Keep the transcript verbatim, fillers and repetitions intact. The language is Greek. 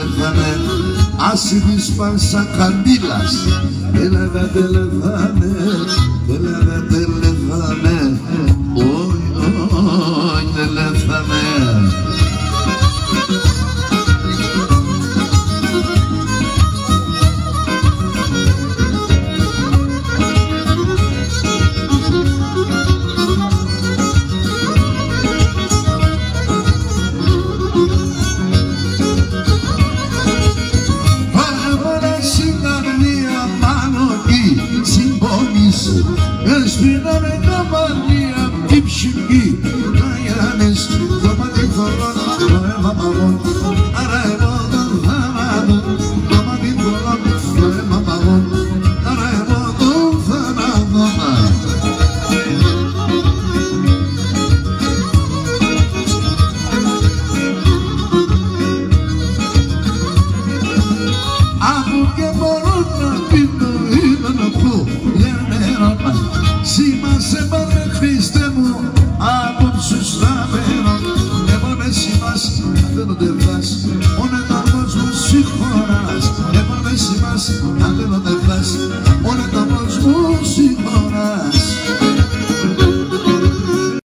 τελεφάνε, άσε της Πανσακαντήλας. Τελεφα, τελεφάνε, τελεφα, τελεφάνε, όι, όι, τελεφάνε. Έσπιναμε τα μαλλιά απ' την ψυχή, Αγιάννης, το μαντιχωρό, το αίμα παγών, άρα εγώ τον θάνατο, το μαντιχωρό, το αίμα παγών, άρα εγώ τον θάνατο. Από και μπορώ να πίνω ή να πω, λένε ερώνα. Σήμασε πάρε Χριστέ μου, απόψους θα μένω. Εγώ με σήμας, δεν το τεφάς, ο νεταμός μου συγχωράς. Εγώ με σήμας, δεν το τεφάς, ο νεταμός μου συγχωράς.